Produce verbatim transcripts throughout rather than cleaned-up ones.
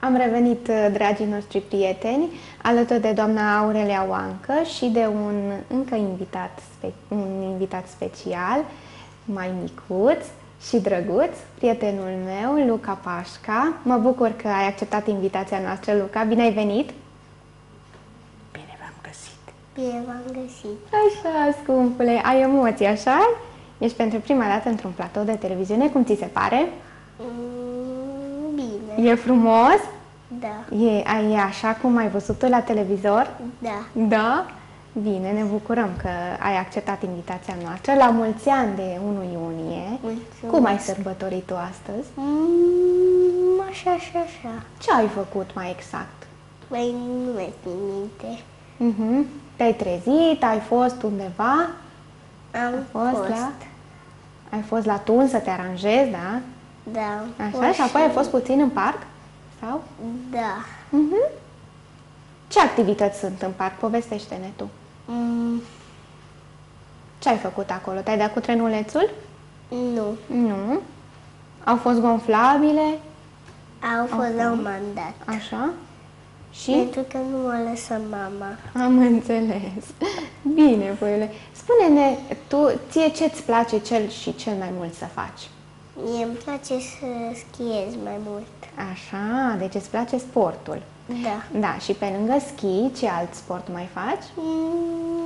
Am revenit, dragii noștri prieteni, alături de doamna Aurelia Oancă și de un încă invitat, un invitat special, mai micuț și drăguț, prietenul meu, Luca Pașca. Mă bucur că ai acceptat invitația noastră, Luca. Bine ai venit! Bine v-am găsit! Bine v-am găsit! Așa, scumpule, ai emoții, așa? Ești pentru prima dată într-un platou de televiziune, cum ți se pare? Mm, bine. E frumos? Da. E, e așa cum ai văzut-o la televizor? Da. Da? Bine, ne bucurăm că ai acceptat invitația noastră. La mulți ani de unu iunie. Mulțumesc. Cum ai sărbătorit-o astăzi? Mm, așa, așa, așa. Ce ai făcut mai exact? Mai nu mai țin minte. Uh-huh. Te-ai trezit? Ai fost undeva? Am Fost fost. la... Ai fost la tun să te aranjezi, da? Da. am Așa? fost Și apoi ai fost puțin în parc? Sau? Da. Uh-huh. Ce activități sunt în parc? Povestește-ne tu. Mm, Ce ai făcut acolo? Te-ai dat cu trenulețul? nu. Nu. Au fost gonflabile? Au fost la un mandat. Așa. Și? Pentru că nu mă lăsă mama. Am înțeles. Bine, voiule. Spune-ne, tu, ție ce-ți place cel și cel mai mult să faci? Mie îmi place să schiez mai mult. Așa, deci îți place sportul. Da. Da, și pe lângă schi, ce alt sport mai faci? Mm,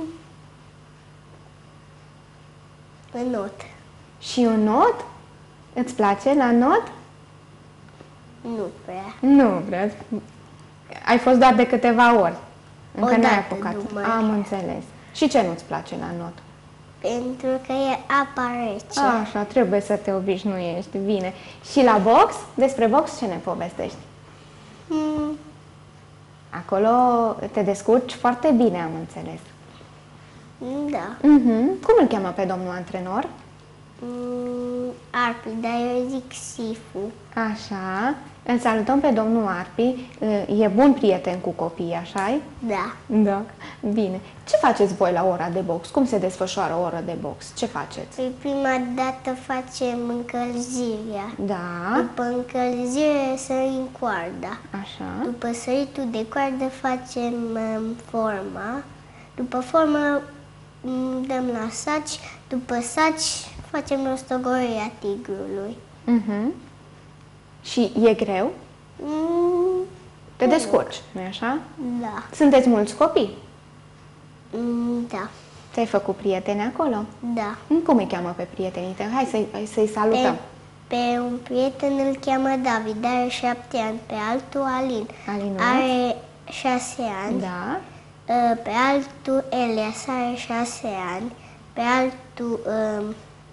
în not. Și un not? Îți place la not? Nu prea. Nu, prea. Ai fost doar de câteva ori. Încă Odată n-ai apucat. numai. Am înțeles. Și ce nu-ți place la not? Pentru că e apa rece. Așa, trebuie să te obișnuiești. Bine. Și la box? Despre box ce ne povestești? Mm, Acolo te descurci foarte bine, am înțeles. da. Uh-huh. Cum îl cheamă pe domnul antrenor? Mm, Arpi, dar eu zic Sifu. Așa. Îl salutăm pe domnul Arpi. E bun prieten cu copiii, așa-i? Da. Da. Bine. Ce faceți voi la ora de box? Cum se desfășoară o oră de box? Ce faceți? Păi prima dată facem încălzirea. Da. După încălzire sărim coarda. Așa. După săritul de coardă facem um, forma. După formă um, dăm la saci. După saci facem rostogoria tigrului. Uh-huh. Și e greu? Mm, Te descurci, nu-i așa? da. Sunteți mulți copii? Mm, da. Ți-ai făcut prieteni acolo? Da. Cum îi cheamă pe prietenii tăi? Hai să-i, hai să-i salutăm. Pe, pe un prieten îl cheamă David, are șapte ani, pe altul Alin, Alinuț? are șase ani, Da. pe altul Elias are șase ani, pe altul um,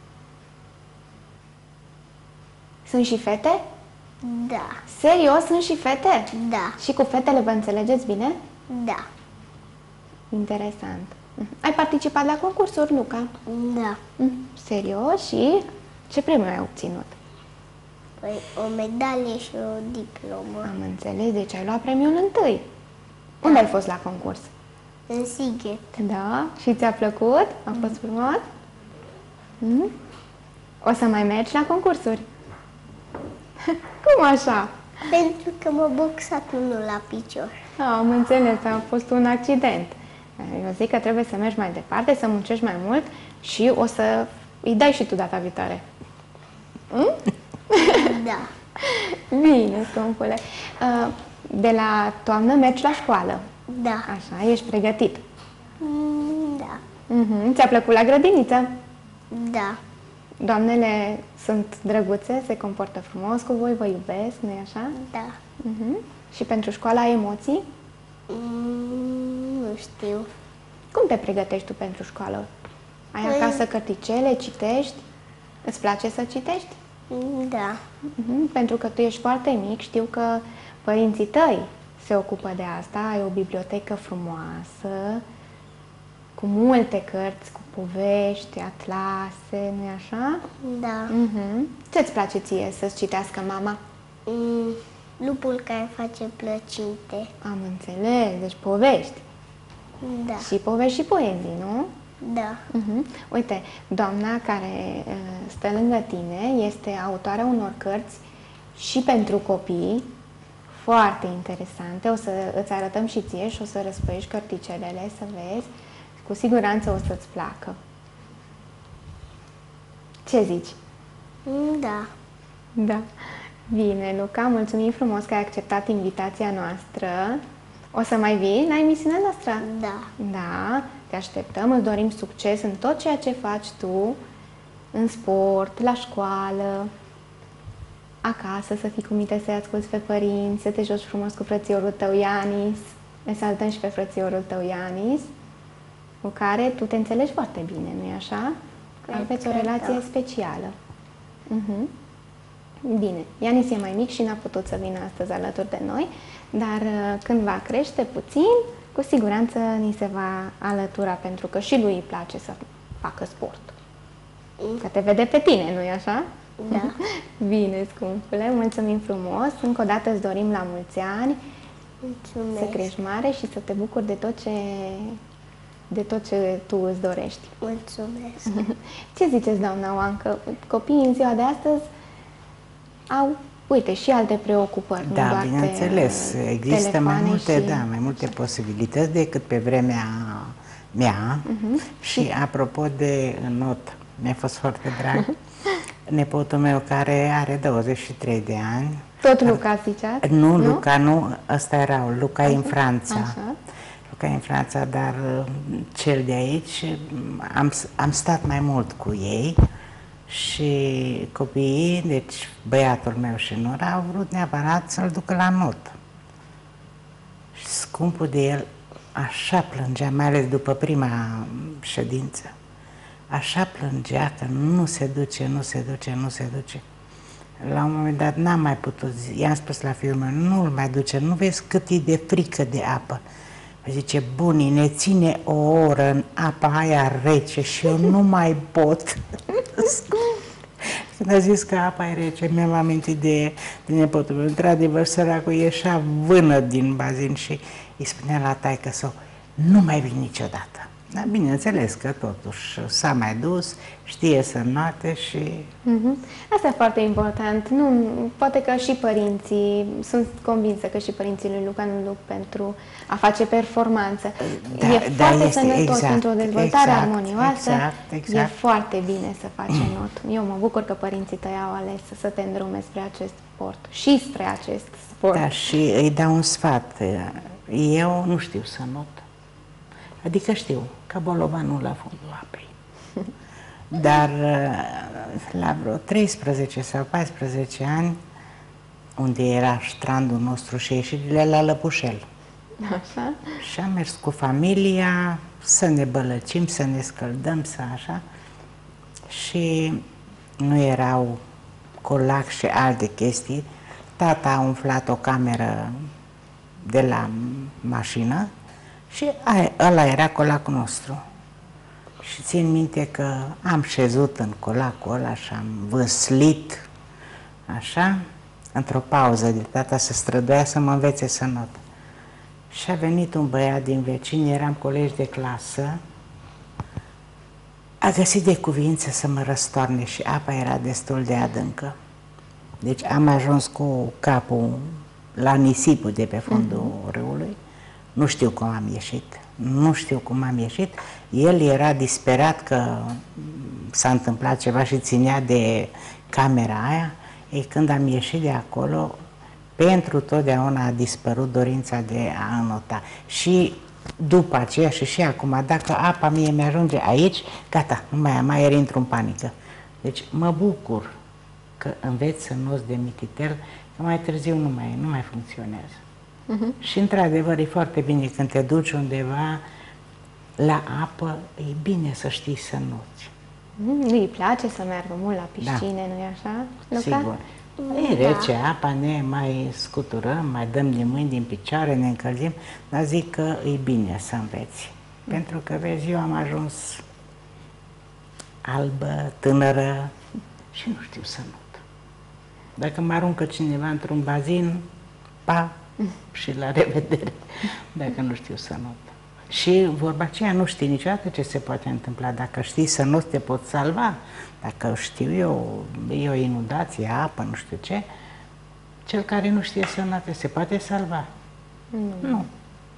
Sunt și fete? da, Serios, sunt și fete? da, Și cu fetele vă înțelegeți bine? da, Interesant. Ai participat la concursuri, Luca? da. Serios? Și ce premiu ai obținut? Păi o medalie și o diplomă Am înțeles, deci ai luat premiul întâi. Unde ai fost la concurs? în Sighet. Da? Și ți-a plăcut? A fost frumos? Mm? O să mai mergi la concursuri? Cum așa? Pentru că m-a boxat unul la picior. A, am înțeles, a fost un accident. Eu zic că trebuie să mergi mai departe, să muncești mai mult și o să îi dai și tu data viitoare. Mm? Da, Bine, scumpule. De la toamnă mergi la școală. da, Așa, ești pregătit. mm, da, Uh-huh. Ți-a plăcut la grădiniță? da, Doamnele sunt drăguțe, se comportă frumos cu voi, vă iubesc, nu-i așa? da. Uh-huh. Și pentru școală ai emoții? Mm, nu știu. Cum te pregătești tu pentru școală? Ai Păi- acasă cărticele, citești? Îți place să citești? Da, Uh-huh. Pentru că tu ești foarte mic, știu că părinții tăi se ocupă de asta, ai o bibliotecă frumoasă, cu multe cărți, cu povești, atlase, nu-i așa? da. Uh-huh. Ce-ți place ție să-ți citească mama? Mm, lupul care face plăcinte. Am înțeles, deci povești. Da, Și povești și poezii, nu? da, Uh-huh. Uite, doamna care uh, stă lângă tine este autoarea unor cărți și pentru copii, foarte interesante. O să îți arătăm și ție și o să răspăiești cărticelele să vezi. Cu siguranță o să-ți placă. Ce zici? Da. Da. Bine, Luca, mulțumim frumos că ai acceptat invitația noastră. O să mai vii la emisiunea noastră? Da. Da, te așteptăm, îți dorim succes în tot ceea ce faci tu, în sport, la școală, acasă, să fii cu minte, să-i asculți pe părinți, să te joci frumos cu frățiorul tău Ianis. Ne salutăm și pe frățiorul tău Ianis, cu care tu te înțelegi foarte bine, nu-i așa? Cred Aveți o că relație da. specială. Uh-huh. Bine, Ianis e mai mic și n-a putut să vină astăzi alături de noi, dar când va crește puțin, cu siguranță ni se va alătura, pentru că și lui îi place să facă sport. Că te vede pe tine, nu-i așa? Da. Bine, scumpule, mulțumim frumos. Încă o dată îți dorim la mulți ani, Mulțumesc. să crești mare și să te bucuri de tot ce, de tot ce tu îți dorești. Mulțumesc. Ce ziceți, doamna Oancă? Copiii în ziua de astăzi au, uite, și alte preocupări, Da, nu doar bineînțeles, pe există mai multe, și... da, mai multe posibilități decât pe vremea mea. Uh-huh. Și apropo de not, mi-a fost foarte drag, nepotul meu care are douăzeci și trei de ani. Tot Luca ziceați? Nu, nu, Luca nu, ăsta era, Luca e în Așa? Franța. Așa. Luca e în Franța, dar cel de aici, am, am stat mai mult cu ei și copiii, deci băiatul meu și nora, au vrut neapărat să-l ducă la not. Și scumpul de el așa plângea, mai ales după prima ședință, așa plângea că nu se duce, nu se duce, nu se duce. La un moment dat n-am mai putut, i-am spus la fiul meu, nu-l mai duce, nu vezi cât e de frică de apă. Zice, bunii, ne ține o oră în apa aia rece și eu nu mai pot. Când a zis că apa e rece, mi-am amintit de, de nepotul meu. Într-adevăr, săracul ieșea vână din bazin și îi spunea la taică-său, nu mai vin niciodată. Dar bineînțeles că totuși s-a mai dus, știe să înnoate și... Uh-huh. Asta e foarte important. Nu, poate că și părinții, sunt convinsă că și părinții lui Luca nu duc pentru a face performanță. Da, e da, foarte este, sănătos exact, pentru o dezvoltare exact, armonioasă. Exact, exact. E foarte bine să faci not. Eu mă bucur că părinții tăi au ales să te îndrume spre acest sport și spre acest sport. Da, și îi dau un sfat. Eu nu știu să not. Adică știu, ca bolovanul la fundul apei. Dar la vreo treisprezece sau paisprezece ani, unde era strandul nostru și ieșirile la Lăpușel. Așa? Și am mers cu familia să ne bălăcim, să ne scăldăm, să așa. Și nu erau colac și alte chestii. Tata a umflat o cameră de la mașină și aia, ăla era colacul nostru. Și țin minte că am șezut în colacul ăla și am văslit, așa, într-o pauză de tata se străduia să mă învețe să not. Și a venit un băiat din vecini, eram colegi de clasă, a găsit de cuvință să mă răstoarne și apa era destul de adâncă. Deci am ajuns cu capul la nisipul de pe fundul uh-huh. râului. Nu știu cum am ieșit, nu știu cum am ieșit. El era disperat că s-a întâmplat ceva și ținea de camera aia. Ei, când am ieșit de acolo, pentru totdeauna a dispărut dorința de a înota. Și după aceea și și acum, dacă apa mie mi-ajunge aici, gata, nu mai am aer, intru în panică. Deci mă bucur că înveți să noți de mititel, că mai târziu nu mai, nu mai funcționează. Uh-huh. Și într-adevăr e foarte bine când te duci undeva la apă, e bine să știi să noți. Mm, îi place să meargă mult la piscine, da. Nu-i așa, Luca? Sigur. E rece apa, ne mai scuturăm, mai dăm din mâini, din picioare, ne încălzim, dar zic că e bine să înveți. Mm. Pentru că, vezi, eu am ajuns albă, tânără și nu știu să not. Dacă mă aruncă cineva într-un bazin, pa, mm. și la revedere, dacă nu știu să not. Și vorba aceea, nu știi niciodată ce se poate întâmpla. Dacă știi să nu te poți salva, dacă știu eu, e o inundație, apă, nu știu ce, Cel care nu știe să înoate se poate salva? Nu. Nu.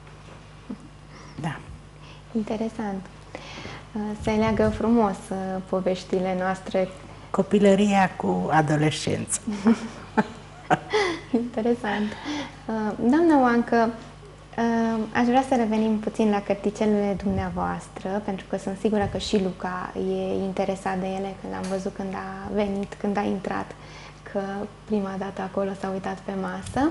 Da. Interesant. Se leagă frumos poveștile noastre. Copilăria cu adolescență. Interesant. Doamna Oancă, aș vrea să revenim puțin la cărticelele dumneavoastră, pentru că sunt sigură că și Luca e interesat de ele, că l-am văzut când a venit, când a intrat, că prima dată acolo s-a uitat pe masă.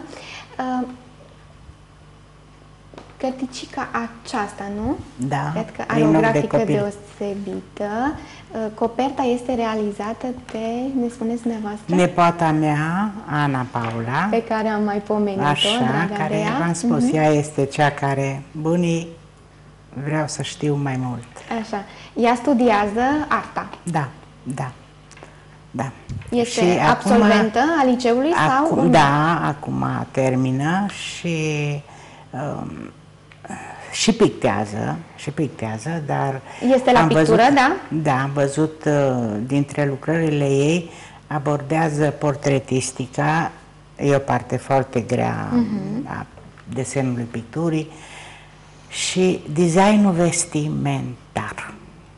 Cărticica aceasta, nu? Da. Cred că are o grafică de deosebită. Coperta este realizată de, ne spuneți dumneavoastră? Nepoata mea, Ana Paula. Pe care am mai pomenit-o, Așa, care v-am spus, uh-huh. ea este cea care, bunii, vreau să știu mai mult. Așa. Ea studiază arta. Da, da, da. Este și absolventă acum, a liceului acum, sau? Da, acum termină și... Um, și pictează, și pictează, dar... Este la am pictură, văzut, da? Da, am văzut uh, dintre lucrările ei, abordează portretistica, e o parte foarte grea uh-huh. a desenului picturii, și designul vestimentar.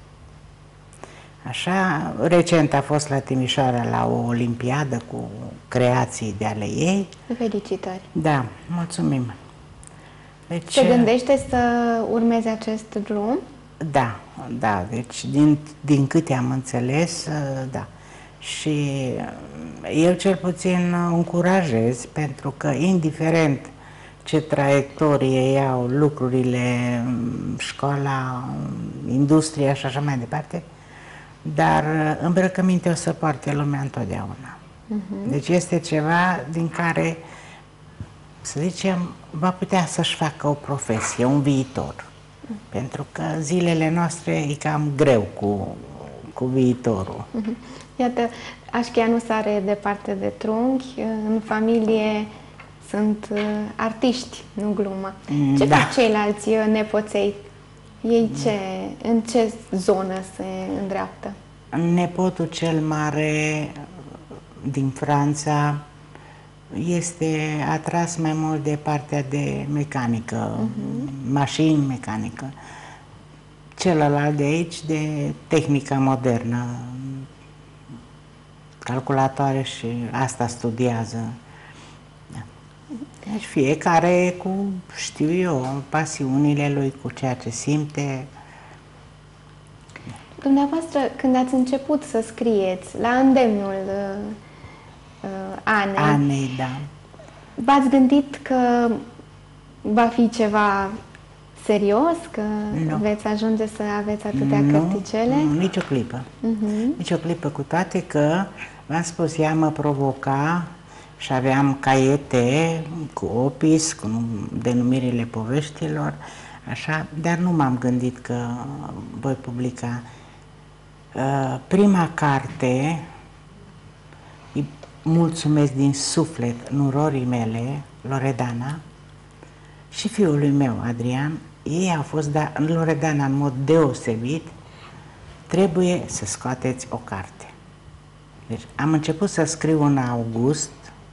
Așa, recent a fost la Timișoara la o olimpiadă cu creații de ale ei. Felicitări! Da, mulțumim! Deci, se gândește să urmeze acest drum? Da, da, deci din, din câte am înțeles, da. Și eu cel puțin încurajez, pentru că indiferent ce traiectorie iau lucrurile, școala, industria și așa mai departe, dar îmbrăcăminte o să poarte lumea întotdeauna. Uh-huh. Deci este ceva din care, să zicem, va putea să-și facă o profesie, un viitor. Uh-huh. Pentru că zilele noastre e cam greu cu, cu viitorul. Uh-huh. Iată, Așchea nu sare departe de trunchi, în familie sunt uh, artiști, nu glumă. Ce da. fac ceilalți nepoței? Ei ce, în ce zonă se îndreaptă? Nepotul cel mare din Franța este atras mai mult de partea de mecanică, uh-huh. mașini, mecanică. Celălalt de aici de tehnica modernă, calculatoare, și asta studiază. Da. Deci fiecare cu, știu eu, pasiunile lui, cu ceea ce simte. Dumneavoastră, când ați început să scrieți, la îndemnul uh, uh, Anei, Anei, da. v-ați gândit că va fi ceva serios, că nu. veți ajunge să aveți atâtea nu, cărticele? Nu, nicio clipă. Uh-huh. Nicio clipă, cu toate că, v-am spus, ea mă provoca și aveam caiete cu opis, cu denumirile poveștilor, așa, dar nu m-am gândit că voi publica. Uh, prima carte, îi mulțumesc din suflet nurorii mele, Loredana, și fiului meu, Adrian. Ei au fost, dar Loredana în mod deosebit, trebuie să scoateți o carte. Deci am început să scriu în august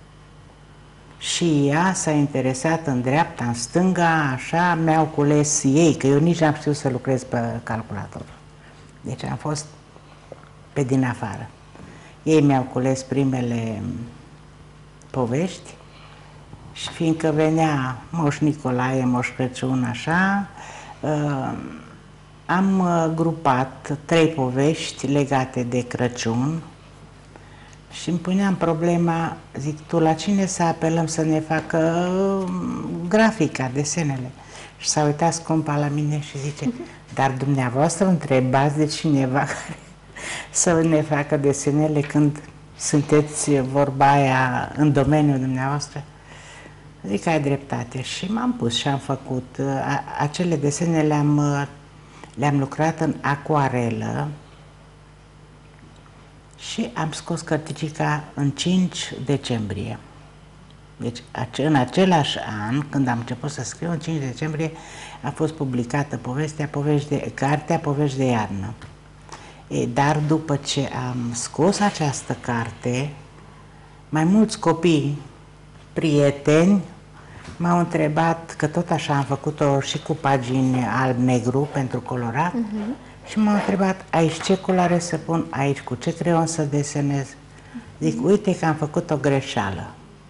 și ea s-a interesat în dreapta, în stânga, așa, mi-au cules ei, că eu nici n-am știut să lucrez pe calculator. Deci am fost pe din afară. Ei mi-au cules primele povești și fiindcă venea Moș Nicolae, Moș Crăciun, așa, uh, am grupat trei povești legate de Crăciun și îmi puneam problema, zic, tu la cine să apelăm să ne facă grafica, desenele? Și s-a uitat scumpa la mine și zice, dar dumneavoastră întrebați de cineva care să ne facă desenele când sunteți, vorba aia, în domeniul dumneavoastră? Zic că ai dreptate și m-am pus și am făcut. A, acele desene le-am le-am lucrat în acuarelă și am scos cărticica în cinci decembrie. Deci în același an, când am început să scriu, în cinci decembrie a fost publicată povestea, povești de, cartea Povești de iarnă. E, dar după ce am scos această carte, mai mulți copii prieteni m-au întrebat, că tot așa am făcut-o și cu pagini alb-negru pentru colorat, uh-huh. și m-au întrebat, aici ce culoare să pun, aici cu ce creion să desenez. Zic, uite că am făcut o greșeală.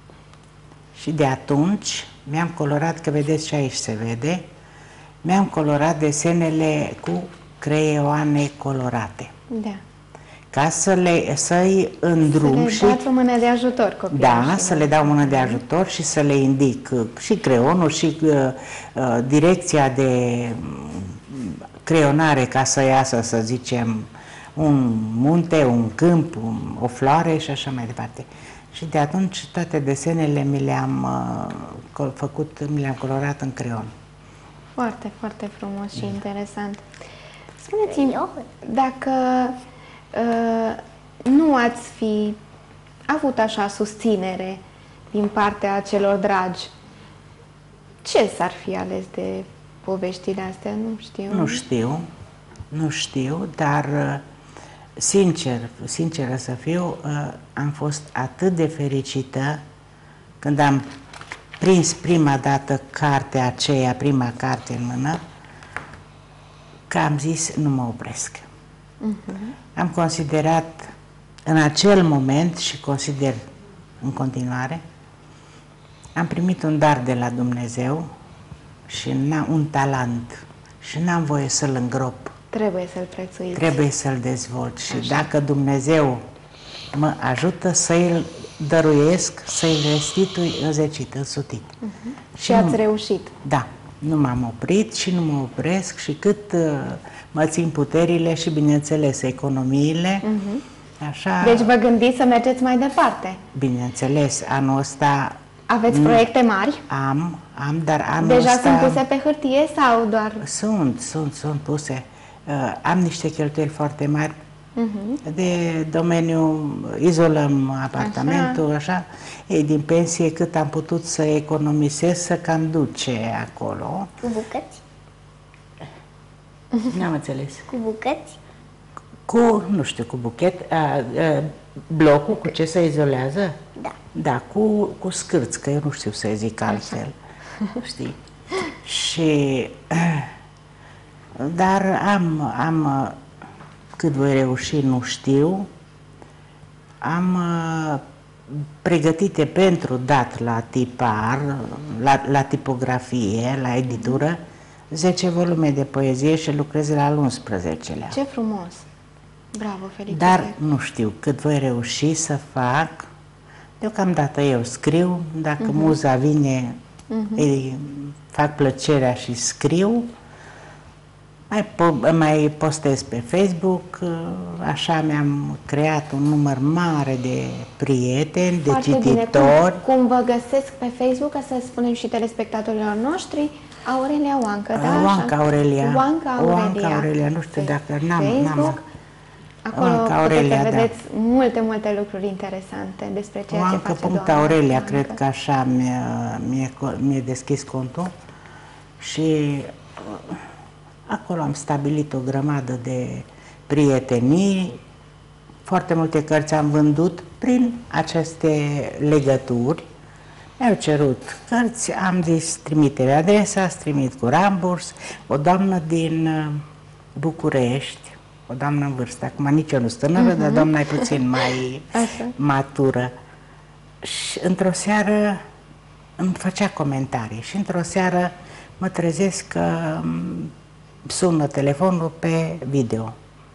Și de atunci mi-am colorat, că vedeți și aici se vede, mi-am colorat desenele cu creioane colorate. Da. Ca să le, să-i îndrum să și... Să le dați o mână de ajutor copiilor. Da, să le dau mână de ajutor și să le indic și creionul și uh, uh, direcția de creionare ca să iasă, să zicem, un munte, un câmp, un, o floare și așa mai departe. Și de atunci toate desenele mi le-am uh, făcut, mi le-am colorat în creion. Foarte, foarte frumos și interesant. Spuneți-mi, dacă uh, nu ați fi avut așa susținere din partea celor dragi, ce s-ar fi ales de poveștile astea? Nu știu. Nu știu, nu știu, dar sincer, sinceră să fiu, am fost atât de fericită când am prins prima dată cartea aceea, prima carte în mână, că am zis, nu mă opresc. Uh-huh. Am considerat în acel moment și consider în continuare, am primit un dar de la Dumnezeu și un talent și n-am voie să-l îngrop. Trebuie să-l prețuiți. Trebuie să-l dezvolt și așa. Dacă Dumnezeu mă ajută să-i dăruiesc, să-i restitui înzecit, însutit. Uh-huh. Și, și ați nu, reușit. Da, nu m-am oprit și nu mă opresc și cât uh, mă țin puterile și, bineînțeles, economiile. Uh-huh. Așa. Deci vă gândiți să mergeți mai departe? Bineînțeles, anul ăsta... Aveți proiecte mari? Am, am, dar anul Deja ăsta... sunt puse pe hârtie sau doar... Sunt, sunt, sunt puse. Uh, am niște cheltuieli foarte mari. Uh-huh. De domeniu, izolăm apartamentul, așa. așa. Ei, din pensie, cât am putut să economisesc, să cam duce acolo. Cu bucăți? N-am înțeles. Cu bucăți? Cu, nu știu, cu buchet. A, a, blocul, cu ce se izolează? Da. Da, cu, cu scârți, că eu nu știu să zic altfel. Știi? Și... Dar am, am, cât voi reuși, nu știu, am pregătite pentru dat la tipar, la, la tipografie, la editură, zece volume de poezie și lucrez la al unsprezecelea. Ce frumos! Bravo, felicitări! Dar nu știu cât voi reuși să fac. Deocamdată eu scriu, dacă uh-huh. muza vine, uh-huh. îi fac plăcerea și scriu. Mai, po mai postez pe Facebook, așa mi-am creat un număr mare de prieteni, de Foarte cititori. Bine. Cum, cum vă găsesc pe Facebook, ca să spunem și telespectatorilor noștri, Aurelia Oancă, da? Oanca Aurelia. Oanca Aurelia. Oanca Aurelia, nu știu dacă n-am... Facebook. Acolo Oanca Aurelia, puteți să vedeți da. multe, multe lucruri interesante despre ceea Oanca. ce face Punct doamna Aurelia, Oancă. cred că așa mi-e mi-e deschis contul și acolo am stabilit o grămadă de prietenii, foarte multe cărți am vândut prin aceste legături. Mi-au cerut cărți, am zis trimite adresa, îți trimit cu ramburs. O doamnă din București, o doamnă în vârstă, acum nici eu nu sunt tânără, uh-huh. dar doamna e puțin mai Așa. matură. Și într-o seară îmi făcea comentarii și într-o seară mă trezesc că sună telefonul pe video.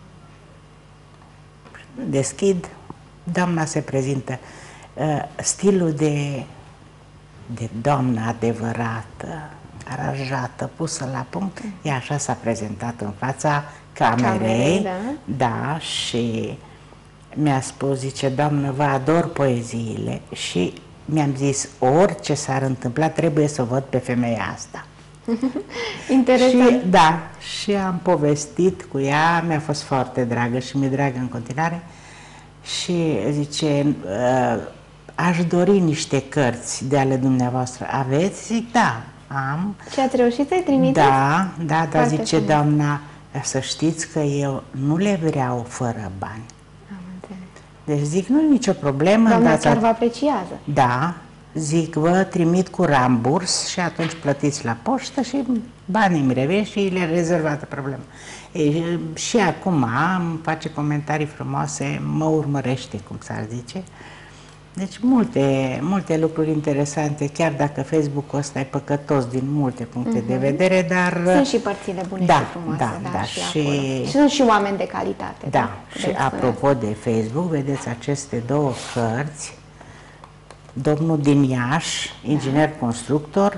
Deschid, doamna se prezintă. Stilul de, de doamnă adevărată, aranjată, pusă la punct, ea așa s-a prezentat în fața camerei, Camerei, da. Da, și mi-a spus, zice, doamnă, vă ador poeziile și mi-am zis, orice s-ar întâmpla, trebuie să o văd pe femeia asta. Interesant. Și, da, și am povestit cu ea, mi-a fost foarte dragă și mi-e dragă în continuare și zice, aș dori niște cărți de ale dumneavoastră, aveți? Zic, da, am. Și ați reușit să-i trimiteți? Da, da, dar zice frumos. Doamna, să știți că eu nu le vreau fără bani. Am înțeles. Deci zic, nu e nicio problemă. Doamna dați chiar vă apreciază. Da, zic, vă trimit cu ramburs și atunci plătiți la poștă și banii îmi revin și le rezolvată problema. E, și acum îmi face comentarii frumoase, mă urmărește, cum s-ar zice. Deci multe, multe lucruri interesante, chiar dacă Facebook-ul ăsta e păcătos din multe puncte mm-hmm. de vedere, dar... Sunt și părțile bune da, și frumoase, da, da, da, și, și, și sunt și oameni de calitate. Da, da și apropo de Facebook, vedeți aceste două cărți, domnul din Iași, inginer da. constructor,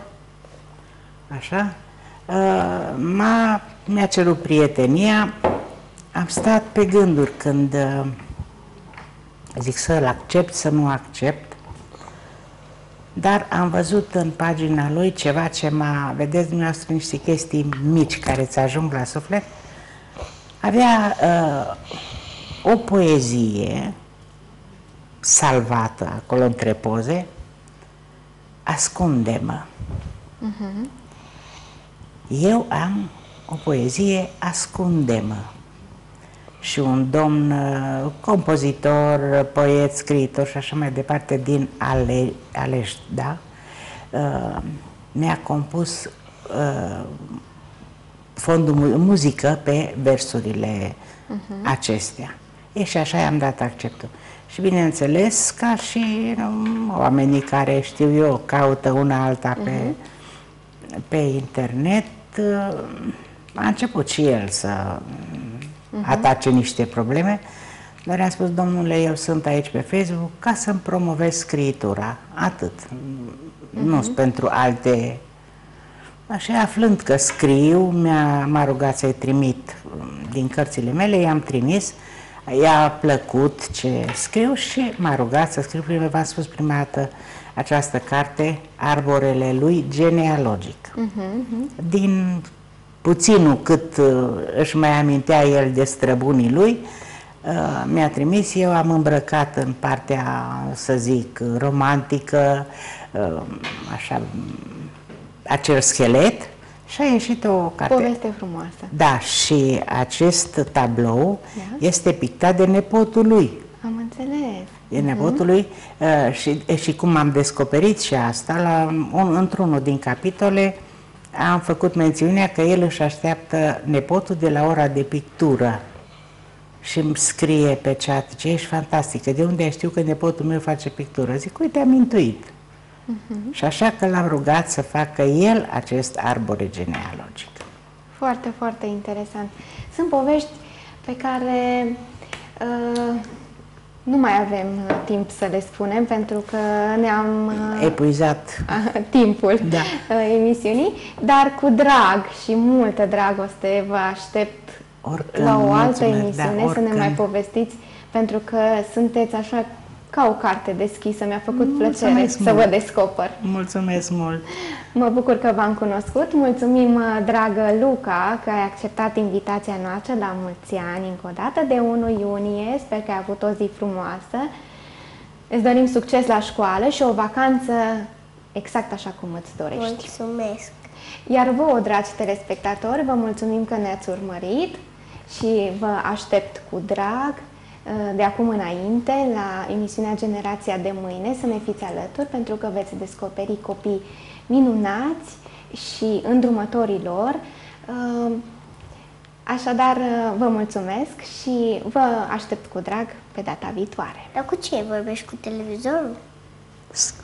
așa, m-a, mi-a cerut prietenia, am stat pe gânduri când zic să-l accept, să nu accept, dar am văzut în pagina lui ceva ce m-a, vedeți dumneavoastră, niște chestii mici care ți ajung la suflet. Avea uh, o poezie salvată acolo între poze, Ascunde-mă. Uh-huh. Eu am o poezie, Ascunde-mă. Și un domn uh, compozitor, poet, scriitor și așa mai departe din Ale, Alești, da? Uh, mi-a compus uh, fondul muzică pe versurile uh-huh. acestea. E, și așa i-am dat acceptul. Și bineînțeles, ca și um, oamenii care, știu eu, caută una alta pe, uh-huh. pe internet, uh, a început și el să uh-huh. atace niște probleme, dar i-am spus, domnule, eu sunt aici pe Facebook ca să-mi promovez scriitura, atât. Uh-huh. Nu sunt pentru alte... Așa, aflând că scriu, m-a rugat să-i trimit din cărțile mele, i-am trimis, i-a plăcut ce scriu și m-a rugat să scriu, v-am spus prima dată, această carte, Arborele lui genealogic. Uh-huh. Din puținul cât uh, își mai amintea el de străbunii lui, uh, mi-a trimis, eu am îmbrăcat în partea, să zic, romantică, uh, așa, acel schelet și a ieșit o carte. Poveste frumoasă. Da, și acest tablou da. este pictat de nepotul lui. Am înțeles. E nepotul lui uh, și, și cum am descoperit și asta, la un, într-unul din capitole am făcut mențiunea că el își așteaptă nepotul de la ora de pictură și îmi scrie pe chat, ce ești fantastică, de unde știu că nepotul meu face pictură? Zic, uite, am intuit. Uh-huh. Și așa că l-am rugat să facă el acest arbore genealogic. Foarte, foarte interesant. Sunt povești pe care uh, nu mai avem uh, timp să le spunem, pentru că ne-am uh, epuizat uh, timpul da. uh, emisiunii, dar cu drag și multă dragoste vă aștept oricând, la o altă emisiune da, să ne mai povestiți, pentru că sunteți așa ca o carte deschisă, mi-a făcut Mulțumesc plăcere mult. să vă descoper. Mulțumesc mult! Mă bucur că v-am cunoscut. Mulțumim, dragă Luca, că ai acceptat invitația noastră la mulți ani încă o dată, de unu iunie. Sper că ai avut o zi frumoasă. Îți dorim succes la școală și o vacanță exact așa cum îți dorești. Mulțumesc! Iar vouă, dragi telespectatori, vă mulțumim că ne-ați urmărit și vă aștept cu drag de acum înainte la emisiunea Generația de Mâine, să ne fiți alături, pentru că veți descoperi copii minunați și îndrumătorii lor. Așadar, vă mulțumesc și vă aștept cu drag pe data viitoare. Dar cu ce vorbești, cu televizorul?